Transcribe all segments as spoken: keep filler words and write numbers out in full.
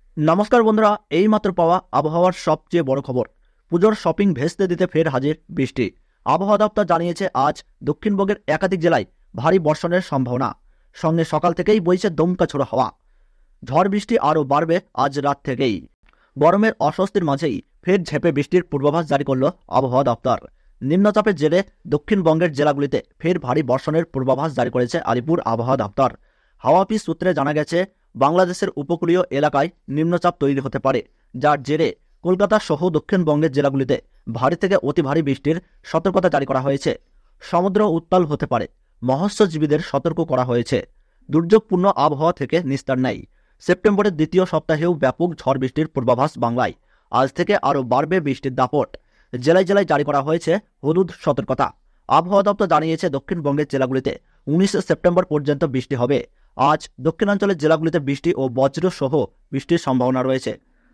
নমস্কার বন্ধুরা, এইমাত্র পাওয়া আবহাওয়ার সবচেয়ে বড় খবর। পুজোর শপিং ভেস্তে দিতে ফের হাজির বৃষ্টি। আবহাওয়া দপ্তর জানিয়েছে আজ দক্ষিণবঙ্গের একাধিক জেলায় ভারী বর্ষণের সম্ভাবনা। সঙ্গে সকাল থেকেই বইছে দমকা ছোড়া হাওয়া। ঝড় বৃষ্টি আরও বাড়বে আজ রাত থেকেই। গরমের অস্বস্তির মাঝেই ফের ঝেঁপে বৃষ্টির পূর্বাভাস জারি করল আবহাওয়া দপ্তর। নিম্নচাপের জেরে দক্ষিণবঙ্গের জেলাগুলিতে ফের ভারী বর্ষণের পূর্বাভাস জারি করেছে আলিপুর আবহাওয়া দপ্তর। হাওয়া অফিস সূত্রে জানা গেছে, বাংলাদেশের উপকূলীয় এলাকায় নিম্নচাপ তৈরি হতে পারে, যার জেরে কলকাতা সহ দক্ষিণবঙ্গের জেলাগুলিতে ভারী থেকে অতি ভারী বৃষ্টির সতর্কতা জারি করা হয়েছে। সমুদ্র উত্তাল হতে পারে, মৎস্যজীবীদের সতর্ক করা হয়েছে। দুর্যোগপূর্ণ আবহাওয়া থেকে নিস্তার নেই। সেপ্টেম্বরের দ্বিতীয় সপ্তাহেও ব্যাপক ঝড় বৃষ্টির পূর্বাভাস বাংলায়। আজ থেকে আরও বাড়বে বৃষ্টির দাপট। জেলায় জেলায় জারি করা হয়েছে হলুদ সতর্কতা। আবহাওয়া দপ্তর জানিয়েছে, দক্ষিণবঙ্গের জেলাগুলিতে উনিশে সেপ্টেম্বর পর্যন্ত বৃষ্টি হবে। আজ দক্ষিণাঞ্চলের জেলাগুলিতে বৃষ্টি ও বজ্র সহ বৃষ্টির সম্ভাবনা রয়েছে।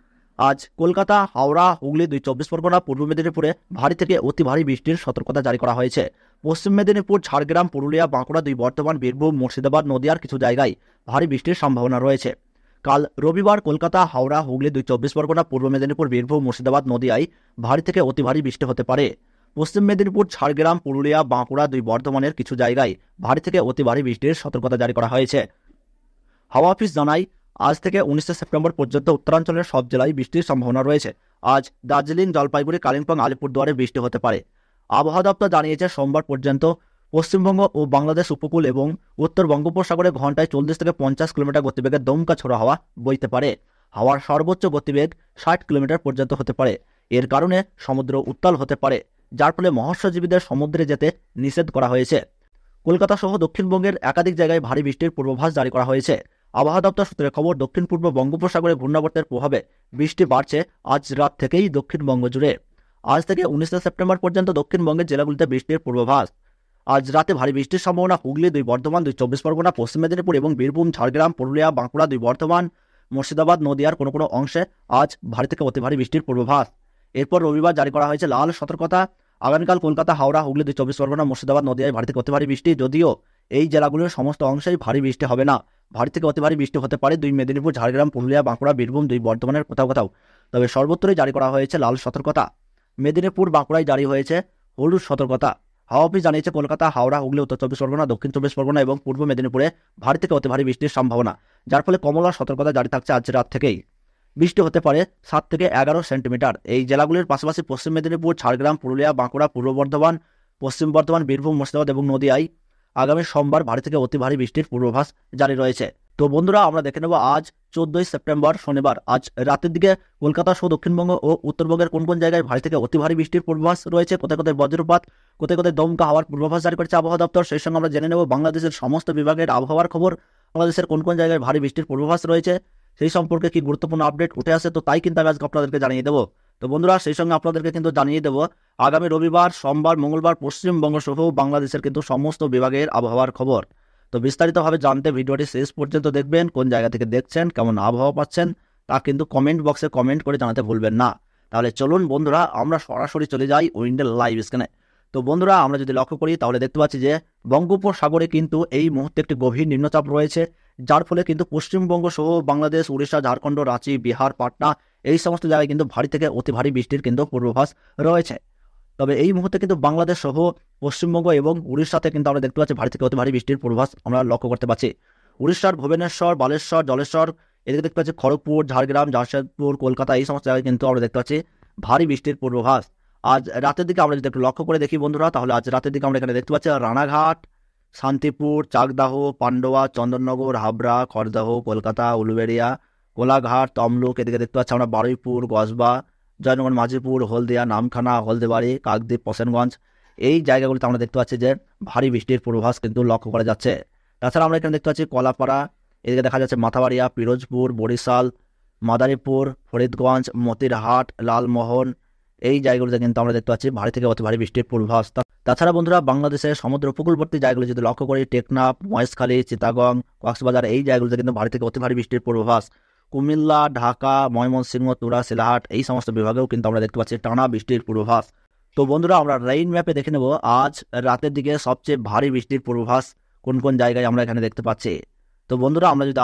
আজ কলকাতা, হাওড়া, হুগলি, দুই চব্বিশ পরগনা, পূর্ব মেদিনীপুরে ভারী থেকে অতি ভারী বৃষ্টির সতর্কতা জারি করা হয়েছে। পশ্চিম মেদিনীপুর, ঝাড়গ্রাম, পুরুলিয়া, বাঁকুড়া, দুই বর্ধমান, বীরভূম, মুর্শিদাবাদ, নদিয়ার কিছু জায়গায় ভারী বৃষ্টির সম্ভাবনা রয়েছে। কাল রবিবার কলকাতা, হাওড়া, হুগলি, দুই চব্বিশ পরগনা, পূর্ব মেদিনীপুর, বীরভূম, মুর্শিদাবাদ, নদিয়ায় ভারী থেকে অতি ভারী বৃষ্টি হতে পারে। পশ্চিম মেদিনীপুর, ঝাড়গ্রাম, পুরুলিয়া, বাঁকুড়া, দুই বর্ধমানের কিছু জায়গায় ভারী থেকে অতি ভারী বৃষ্টির সতর্কতা জারি করা হয়েছে। হাওয়া অফিস জানায়, আজ থেকে উনিশে সেপ্টেম্বর পর্যন্ত উত্তরাঞ্চলের সব জেলায় বৃষ্টির সম্ভাবনা রয়েছে। আজ দার্জিলিং, জলপাইগুড়ি, কালিম্পং, আলিপুরদুয়ারে বৃষ্টি হতে পারে। আবহাওয়া দপ্তর জানিয়েছে, সোমবার পর্যন্ত পশ্চিমবঙ্গ ও বাংলাদেশ উপকূল এবং উত্তর বঙ্গোপসাগরে ঘন্টায় চল্লিশ থেকে পঞ্চাশ কিলোমিটার গতিবেগে দমকা ছোড়া হাওয়া বইতে পারে। হাওয়ার সর্বোচ্চ গতিবেগ ষাট কিলোমিটার পর্যন্ত হতে পারে। এর কারণে সমুদ্র উত্তাল হতে পারে, যার ফলে মৎস্যজীবীদের সমুদ্রে যেতে নিষেধ করা হয়েছে। কলকাতা সহ দক্ষিণবঙ্গের একাধিক জায়গায় ভারী বৃষ্টির পূর্বাভাস জারি করা হয়েছে। আবহাওয়া দপ্তর সূত্রে খবর, দক্ষিণ পূর্ব বঙ্গোপসাগরে ঘূর্ণাবর্তের প্রভাবে বৃষ্টি বাড়ছে আজ রাত থেকেই দক্ষিণবঙ্গ জুড়ে। আজ থেকে উনিশে সেপ্টেম্বর পর্যন্ত দক্ষিণবঙ্গের জেলাগুলিতে বৃষ্টির পূর্বাভাস। আজ রাতে ভারী বৃষ্টির সম্ভাবনা হুগলি, দুই বর্ধমান, দুই চব্বিশ পরগনা, পশ্চিম মেদিনীপুর এবং বীরভূম, ঝাড়গ্রাম, পুরুলিয়া, বাঁকুড়া, দুই বর্ধমান, মুর্শিদাবাদ, নদিয়ার কোনো কোনো অংশে আজ ভারী থেকে অতি ভারী বৃষ্টির পূর্বাভাস। এরপর রবিবার জারি করা হয়েছে লাল সতর্কতা। আগামীকাল কলকাতা, হাওড়া, হুগলি, দুই চব্বিশ পরগনা, মুর্শিদাবাদ, নদিয়ায় ভারী থেকে অতি ভারী বৃষ্টি। যদিও এই জেলাগুলোর সমস্ত অংশেই ভারী বৃষ্টি হবে না, ভারী থেকে অতি ভারী বৃষ্টি হতে পারে দুই মেদিনীপুর, ঝাড়গ্রাম, পুরুলিয়া, বাঁকুড়া, বীরভূম, দুই বর্ধমানের কোথাও কোথাও। তবে সর্বত্রই জারি করা হয়েছে লাল সতর্কতা। মেদিনীপুর, বাঁকুড়ায় জারি হয়েছে হলুদ সতর্কতা। হাওয়া অফিস জানিয়েছে, কলকাতা, হাওড়া, হুগলি, উত্তর চব্বিশ পরগনা, দক্ষিণ চব্বিশ পরগনা এবং পূর্ব মেদিনীপুরে ভারী থেকে অতি ভারী বৃষ্টির সম্ভাবনা, যার ফলে কমলা সতর্কতা জারি থাকছে আজ রাত থেকেই। বৃষ্টি হতে পারে সাত থেকে এগারো সেন্টিমিটার। এই জেলাগুলির পাশাপাশি পশ্চিম মেদিনীপুর, ঝাড়গ্রাম, পুরুলিয়া, বাঁকুড়া, পূর্ব বর্ধমান, পশ্চিম বর্ধমান, বীরভূম, মুর্শিদাবাদ এবং নদিয়ায় আগামী সোমবার ভারী থেকে অতি ভারী বৃষ্টির পূর্বাভাস জারি রয়েছে। তো বন্ধুরা, আমরা দেখে নেব আজ চোদ্দই সেপ্টেম্বর শনিবার আজ রাতের দিকে কলকাতা সহ দক্ষিণবঙ্গ ও উত্তরবঙ্গের কোন কোন জায়গায় ভারী থেকে অতি ভারী বৃষ্টির পূর্বাভাস রয়েছে, কোথায় কোথায় বজ্রপাত, কোথায় কোথায় দমকা হাওয়ার পূর্বাভাস জারি করেছে আবহাওয়া দপ্তর। সেই সঙ্গে আমরা জেনে নেব বাংলাদেশের সমস্ত বিভাগের আবহাওয়ার খবর, বাংলাদেশের কোন কোন জায়গায় ভারী বৃষ্টির পূর্বাভাস রয়েছে, সেই সম্পর্কে কি গুরুত্বপূর্ণ আপডেট উঠে আসে, তো তাই কিন্তু আমি আজকে আপনাদেরকে জানিয়ে দেবো। তো বন্ধুরা, সেই সঙ্গে আপনাদেরকে কিন্তু জানিয়ে দেবো আগামী রবিবার, সোমবার, মঙ্গলবার পশ্চিমবঙ্গ সহ বাংলাদেশের কিন্তু সমস্ত বিভাগের আবহাওয়ার খবর। তো বিস্তারিতভাবে জানতে ভিডিওটি শেষ পর্যন্ত দেখবেন। কোন জায়গা থেকে দেখছেন, কেমন আবহাওয়া পাচ্ছেন, তা কিন্তু কমেন্ট বক্সে কমেন্ট করে জানাতে ভুলবেন না। তাহলে চলুন বন্ধুরা, আমরা সরাসরি চলে যাই উইন্ডের লাইভ স্ক্যানে। তো বন্ধুরা, আমরা যদি লক্ষ্য করি তাহলে দেখতে পাচ্ছি যে বঙ্গোপসাগরে কিন্তু এই মুহূর্তে একটি গভীর নিম্নচাপ রয়েছে, যার ফলে কিন্তু পশ্চিমবঙ্গ সহ বাংলাদেশ, উড়িষ্যা, ঝাড়খণ্ড, রাঁচি, বিহার, পাটনা এই সমস্ত জায়গায় কিন্তু ভারী থেকে অতি ভারী বৃষ্টির কিন্তু পূর্বাভাস রয়েছে। তবে এই মুহূর্তে কিন্তু বাংলাদেশ সহ পশ্চিমবঙ্গ এবং উড়িষ্যাতে কিন্তু আমরা দেখতে পাচ্ছি ভারী থেকে অতি ভারী বৃষ্টির পূর্বাভাস আমরা লক্ষ্য করতে পারছি। উড়িষ্যার ভুবনেশ্বর, বালেশ্বর, জলেশ্বর, এদিকে দেখতে পাচ্ছি খড়গপুর, ঝাড়গ্রাম, জামশেদপুর, কলকাতা এই সমস্ত জায়গায় কিন্তু আমরা দেখতে পাচ্ছি ভারী বৃষ্টির পূর্বাভাস। আজ রাতের দিকে আমরা যদি একটু লক্ষ্য করে দেখি বন্ধুরা, তাহলে আজ রাতের দিকে আমরা এখানে দেখতে পাচ্ছি রানাঘাট, শান্তিপুর, চাকদাহ, পান্ডুয়া, চন্দননগর, হাবড়া, খড়দহ, কলকাতা, উলুবেড়িয়া, কোলাঘাট, তমলুক, এদিকে দেখতে পাচ্ছি আমরা বারুইপুর, গসবা, জয়নগর, মাঝিপুর, হলদিয়া, নামখানা, হলদেবাড়ি, কাকদ্বীপ, প্রসেনগঞ্জ এই জায়গাগুলিতে আমরা দেখতে পাচ্ছি যে ভারী বৃষ্টির পূর্বাভাস কিন্তু লক্ষ্য করা যাচ্ছে। তাছাড়া আমরা এখানে দেখতে পাচ্ছি কলাপাড়া, এদিকে দেখা যাচ্ছে মাথাবাড়িয়া, পিরোজপুর, বরিশাল, মাদারীপুর, ফরিদগঞ্জ, মতিরহাট, লালমোহন এই জায়গাগুলিতে কিন্তু আমরা দেখতে পাচ্ছি ভারী থেকে অতি ভারী বৃষ্টির পূর্বাভাস। তাছাড়া বন্ধুরা, বাংলাদেশের সমুদ্র উপকূলবর্তী জায়গাগুলি যদি লক্ষ্য করি, টেকনাফ, মহেশখালী, চিটাগং, কক্সবাজার এই জায়গাগুলিতে কিন্তু ভারী থেকে অতি ভারী বৃষ্টির পূর্বাভাস। কুমিল্লা, ঢাকা, ময়মনসিংহ, তুরা, শিলাহাট এই সমস্ত বিভাগেও কিন্তু আমরা দেখতে পাচ্ছি টানা বৃষ্টির পূর্বাভাস। তো বন্ধুরা, আমরা রেইন ম্যাপে দেখে নেব আজ রাতের দিকে সবচেয়ে ভারী বৃষ্টির পূর্বাভাস কোন কোন জায়গায় আমরা এখানে দেখতে পাচ্ছি। তো বন্ধুরা, আমরা যদি আজ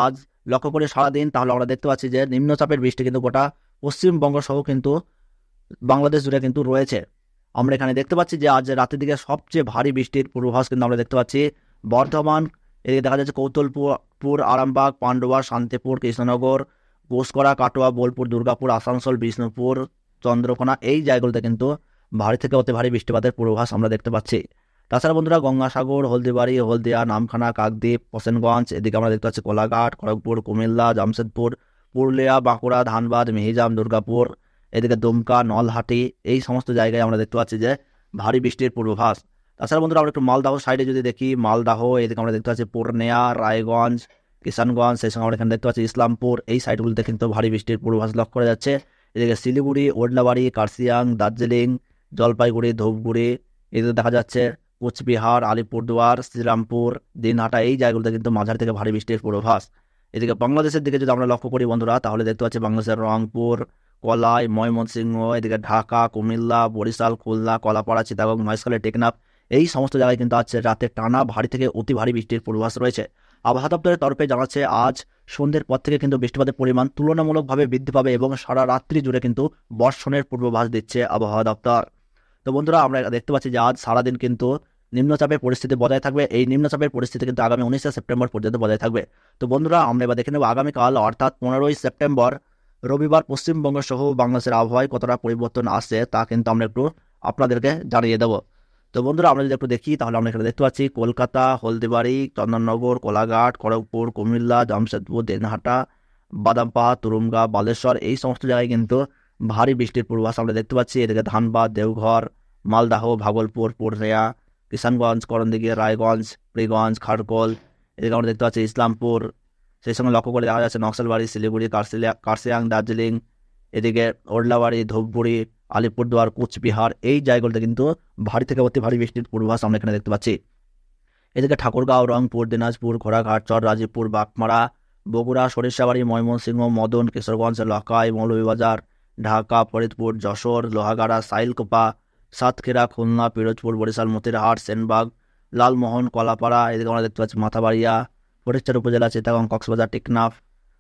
লক্ষ্য করি সারাদিন, তাহলে আমরা দেখতে পাচ্ছি যে নিম্নচাপের বৃষ্টি কিন্তু গোটা পশ্চিমবঙ্গ সহ কিন্তু বাংলাদেশ জুড়ে কিন্তু রয়েছে। আমরা এখানে দেখতে পাচ্ছি যে আজ রাতের দিকে সবচেয়ে ভারী বৃষ্টির পূর্বাভাস কিন্তু আমরা দেখতে পাচ্ছি বর্ধমান, এদিকে দেখা যাচ্ছে কৌতলপুর, আরামবাগ, পান্ডুয়া, শান্তিপুর, কৃষ্ণনগর, ঘোষকরা, কাটোয়া, বোলপুর, দুর্গাপুর, আসানসোল, বিষ্ণুপুর, চন্দ্রকোনা এই জায়গাগুলোতে কিন্তু ভারী থেকে অতি ভারী বৃষ্টিপাতের পূর্বাভাস আমরা দেখতে পাচ্ছি। তাছাড়া বন্ধুরা গঙ্গাসাগর, হলদিবাড়ি, হলদিয়া, নামখানা, কাকদ্বীপ, হোসেনগঞ্জ, এদিকে আমরা দেখতে পাচ্ছি কোলাঘাট, খড়গপুর, কুমিল্লা, জামশেদপুর, পুরুলিয়া, বাঁকুড়া, ধানবাদ, মেহিজাম, দুর্গাপুর, এদিকে দুমকা, নলহাটি এই সমস্ত জায়গায় আমরা দেখতে পাচ্ছি যে ভারী বৃষ্টির পূর্বাভাস। তাছাড়া বন্ধুরা আমরা একটু মালদাহ সাইডে যদি দেখি, মালদাহ, এদিকে আমরা দেখতে পাচ্ছি পূর্ণিয়া, রায়গঞ্জ, কিষানগঞ্জ, সেই সঙ্গে আমরা এখানে দেখতে পাচ্ছি ইসলামপুর, এই সাইডগুলিতে কিন্তু ভারী বৃষ্টির পূর্বাভাস লক্ষ্য করা যাচ্ছে। এদিকে শিলিগুড়ি, ওডলাবাড়ি, কার্শিয়াং, দার্জিলিং, জলপাইগুড়ি, ধূপগুড়ি, এদিকে দেখা যাচ্ছে কোচবিহার, আলিপুরদুয়ার, শ্রীরামপুর, দিনহাটা এই জায়গাগুলোতে কিন্তু মাঝারি থেকে ভারী বৃষ্টির পূর্বাভাস। এদিকে বাংলাদেশের দিকে যদি আমরা লক্ষ্য করি বন্ধুরা, তাহলে দেখতে পাচ্ছি বাংলাদেশের রংপুর, কলাই, ময়মনসিংহ, এদিকে ঢাকা, কুমিল্লা, বরিশাল, খুলনা, কলাপাড়া, চিটাগং, মহেশখালী, টেকনাফ এই সমস্ত জায়গায় কিন্তু আজ রাতে টানা ভারী থেকে অতি ভারী বৃষ্টির পূর্বাভাস রয়েছে। আবহাওয়া দপ্তরের তরফে জানাচ্ছে আজ সন্ধ্যের পর থেকে কিন্তু বৃষ্টিপাতের পরিমাণ তুলনামূলকভাবে বৃদ্ধি পাবে এবং সারা রাত্রি জুড়ে কিন্তু বর্ষণের পূর্বাভাস দিচ্ছে আবহাওয়া দপ্তর। তো বন্ধুরা আমরা দেখতে পাচ্ছি যে আজ সারাদিন কিন্তু নিম্নচাপের পরিস্থিতি বজায় থাকবে। এই নিম্নচাপের পরিস্থিতি কিন্তু আগামী উনিশে সেপ্টেম্বর পর্যন্ত বজায় থাকবে। তো বন্ধুরা আমরা এবার দেখে নেব আগামীকাল অর্থাৎ পনেরোই সেপ্টেম্বর রবিবার পশ্চিমবঙ্গ সহ বাংলাদেশের আবহাওয়ায় কতটা পরিবর্তন আসছে তা কিন্তু আমরা একটু আপনাদেরকে জানিয়ে দেবো। তো বন্ধুরা আমরা যদি একটু দেখি তাহলে আমরা এখানে দেখতে পাচ্ছি কলকাতা, হলদিবাড়ি, চন্দননগর, কোলাঘাট, খড়গপুর, কুমিল্লা, জামশেদপুর, দিনহাটা, বাদামপাড়া, তুরুমগা, বালেশ্বর এই সমস্ত জায়গায় কিন্তু ভারী বৃষ্টির পূর্বাভাস আমরা দেখতে পাচ্ছি। এদিকে ধানবাদ, দেওঘর, মালদাহ, ভাগলপুর, পুরুলিয়া, কিষানগঞ্জ, করণদিঘি, রায়গঞ্জ, প্রিগঞ্জ, খারকোল, এদিকে আমরা দেখতে পাচ্ছি ইসলামপুর, সেই সঙ্গে লক্ষ্য করে দেখা যাচ্ছে নকশালবাড়ি, শিলিগুড়ি, কার্শিয়া কার্শিয়াং, দার্জিলিং, এদিকে ওডলাবাড়ি, ধূপগুড়ি, আলিপুরদুয়ার, কোচবিহার এই জায়গাগুলোতে কিন্তু ভারী থেকে অতি ভারী বৃষ্টির পূর্বাভাস আমরা এখানে দেখতে পাচ্ছি। এদিকে ঠাকুরগাঁও, রংপুর, দিনাজপুর, ঘোড়াঘাট, চর রাজীবপুর, বাগমারা, বগুড়া, সরিষাবাড়ি, ময়মনসিংহ, মদন, কিশোরগঞ্জ, লখাই, মৌলভীবাজার, ঢাকা, ফরিদপুর, যশোর, লোহাগাড়া, সাইলকোপা, সাতক্ষীরা, খুলনা, পিরোজপুর, বরিশাল, মতিরহাট, সেনবাগ, লালমোহন, কলাপাড়া, এদিকে আমরা দেখতে পাচ্ছি মাথাবাড়িয়া, ফটিকছড়ি উপজেলা, চিটাগং, কক্সবাজার, টেকনাফ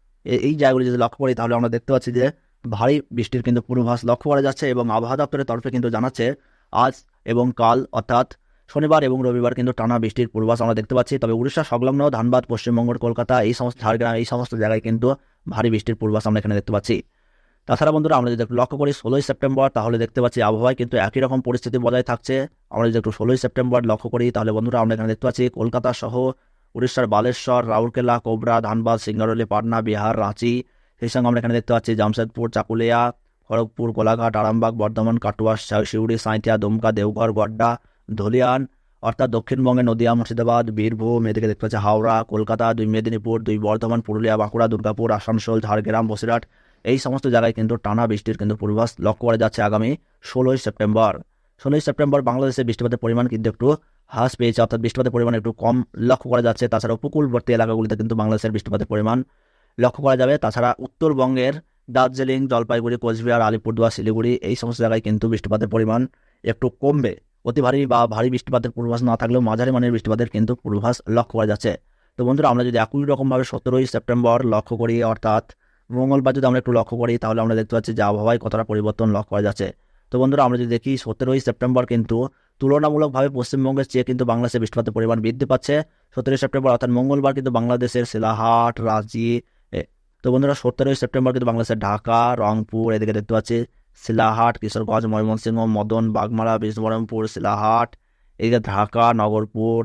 এই জায়গাগুলি যদি লক্ষ্য করি তাহলে আমরা দেখতে পাচ্ছি যে ভারী বৃষ্টির কিন্তু পূর্বাভাস লক্ষ্য করা যাচ্ছে এবং আবহাওয়া দপ্তরের তরফে কিন্তু জানাচ্ছে আজ এবং কাল অর্থাৎ শনিবার এবং রবিবার কিন্তু টানা বৃষ্টির পূর্বাভাস আমরা দেখতে পাচ্ছি। তবে উড়িষ্যা সংলগ্ন ধানবাদ, পশ্চিমবঙ্গের কলকাতা এই সমস্ত ঝাড়গ্রাম এই সমস্ত জায়গায় কিন্তু ভারী বৃষ্টির পূর্বাভাস আমরা এখানে দেখতে পাচ্ছি। তাছাড়া বন্ধুরা আমরা যদি একটু লক্ষ্য করি ষোলোই সেপ্টেম্বর তাহলে দেখতে পাচ্ছি আবহাওয়ায় কিন্তু একই রকম পরিস্থিতি বজায় থাকছে। আমরা যদি একটু ষোলোই সেপ্টেম্বর লক্ষ্য করি তাহলে বন্ধুরা আমরা এখানে দেখতে পাচ্ছি কলকাতা সহ উড়িষ্যার বালেশ্বর, রাউরকেলা, কোবরা, ধানবাদ, সিঙ্গারোলি, পাটনা, বিহার, রাঁচি, সেই সঙ্গে আমরা এখানে দেখতে পাচ্ছি জামশেদপুর, চাকুলিয়া, খড়গপুর, কোলাঘাট, আরামবাগ, বর্ধমান, কাটুয়া, শিউড়ি, সাঁইথিয়া, দুমকা, দেওঘর, গড্ডা, ধলিয়ান অর্থাৎ দক্ষিণবঙ্গে নদিয়া, মুর্শিদাবাদ, বীরভূম, এদিকে দেখতে পাচ্ছি হাওড়া, কলকাতা, দুই মেদিনীপুর, দুই বর্ধমান, পুরুলিয়া, বাঁকুড়া, দুর্গাপুর, আসানসোল, ঝাড়গ্রাম, বসিরহাট এই সমস্ত জায়গায় কিন্তু টানা বৃষ্টির কিন্তু পূর্বাভাস লক্ষ্য করা যাচ্ছে আগামী ষোলোই সেপ্টেম্বর। ষোলোই সেপ্টেম্বর বাংলাদেশের বৃষ্টিপাতের পরিমাণ কিন্তু একটু হ্রাস পেয়েছে অর্থাৎ বৃষ্টিপাতের পরিমাণ একটু কম লক্ষ্য করা যাচ্ছে। তাছাড়া উপকূলবর্তী এলাকাগুলিতে কিন্তু বাংলাদেশের বৃষ্টিপাতের পরিমাণ লক্ষ্য করা যাবে। তাছাড়া উত্তরবঙ্গের দার্জিলিং, জলপাইগুড়ি, কোচবিহার, আলিপুরদুয়ার, শিলিগুড়ি এই সমস্ত জায়গায় কিন্তু বৃষ্টিপাতের পরিমাণ একটু কমবে। অতি ভারী বা ভারী বৃষ্টিপাতের পূর্বাভাস না থাকলেও মাঝারি মানের বৃষ্টিপাতের কিন্তু পূর্বাভাস লক্ষ্য করা যাচ্ছে। তো বন্ধুরা আমরা যদি একই রকমভাবে সতেরোই সেপ্টেম্বর লক্ষ্য করি অর্থাৎ মঙ্গলবার যদি আমরা একটু লক্ষ্য করি তাহলে আমরা দেখতে পাচ্ছি যে আবহাওয়ায় কতটা পরিবর্তন লক্ষ্য করা যাচ্ছে। তো বন্ধুরা আমরা যদি দেখি সতেরোই সেপ্টেম্বর কিন্তু তুলনামূলকভাবে পশ্চিমবঙ্গের চেয়ে কিন্তু বাংলাদেশে বৃষ্টিপাতের পরিমাণ বৃদ্ধি পাচ্ছে। সতেরোই সেপ্টেম্বর অর্থাৎ মঙ্গলবার কিন্তু বাংলাদেশের শিলাহাট, রাঁচি, তো বন্ধুরা সতেরোই সেপ্টেম্বর কিন্তু বাংলাদেশের ঢাকা, রংপুর, এদিকে দেখতে পাচ্ছি শিলাহাট, কিশোরগঞ্জ, ময়মনসিংহ, মদন, বাগমারা, বিষ্ণুবরমপুর, শিলাহাট, এদিকে ঢাকা, নগরপুর,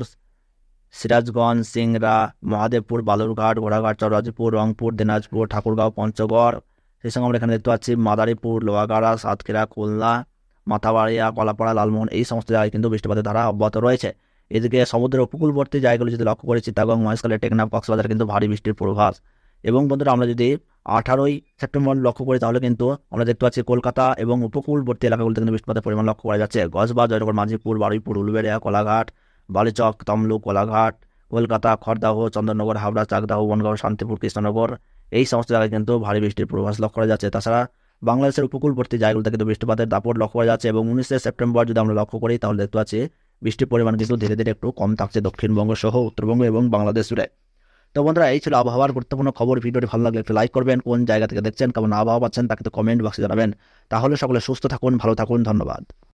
সিরাজগঞ্জ, সিংড়া, মহাদেবপুর, বালুরঘাট, ঘোড়াঘাট, চররাজপুর, রংপুর, দিনাজপুর, ঠাকুরগাঁও, পঞ্চগড়, সেই সঙ্গে আমরা এখানে দেখতে পাচ্ছি মাদারীপুর, লোহাগাড়া, সাতক্ষীরা, খুলনা, মাথাবাড়িয়া, কলাপাড়া, লালমোহন এই সমস্ত জায়গায় কিন্তু বৃষ্টিপাতের ধারা অব্যাহত রয়েছে। এদিকে সমুদ্রের উপকূলবর্তী জায়গাগুলি যদি লক্ষ্য করি চিটাগং, মহেশখালী, টেকনাফ, কক্সবাজার কিন্তু ভারী বৃষ্টির পূর্বাভাস। এবং বন্ধুরা আমরা যদি আঠারোই সেপ্টেম্বর লক্ষ্য করি তাহলে কিন্তু আমরা দেখতে পাচ্ছি কলকাতা এবং উপকূলবর্তী এলাকাগুলিতে কিন্তু বৃষ্টিপাতের পরিমাণ লক্ষ্য করা যাচ্ছে। গজবা, জয়নগর, মাঝিপুর, বারুইপুর, উলুবেড়িয়া, কোলাঘাট, বালিচক, তমলুক, কোলাঘাট, কলকাতা, খড়দাহ, চন্দননগর, হাবড়া, চাকদাহ, বনগাঁও, শান্তিপুর, কৃষ্ণনগর এই সমস্ত জায়গায় কিন্তু ভারী বৃষ্টির পূর্বাভাস লক্ষ্য করা যাচ্ছে। তাছাড়া বাংলাদেশের উপকূলবর্তী জায়গাগুলিতে কিন্তু বৃষ্টিপাতের দাপট লক্ষ্য করা যাচ্ছে এবং উনিশে সেপ্টেম্বর যদি আমরা লক্ষ্য করি তাহলে দেখতে পাচ্ছি বৃষ্টির পরিমাণ কিন্তু ধীরে ধীরে একটু কম থাকছে দক্ষিণবঙ্গ সহ উত্তরবঙ্গ এবং বাংলাদেশ জুড়ে। তো তো বন্ধুরা, এই ছিল আবহাওয়ার গুরুত্বপূর্ণ খবর। ভিডিওটি ভালো লাগলে একটু লাইক করবেন, কোন জায়গা থেকে দেখছেন, কেমন আবহাওয়া পাচ্ছেন তাকে তো কমেন্ট বক্সে জানাবেন। তাহলে সকলে সুস্থ থাকুন, ভালো থাকুন, ধন্যবাদ।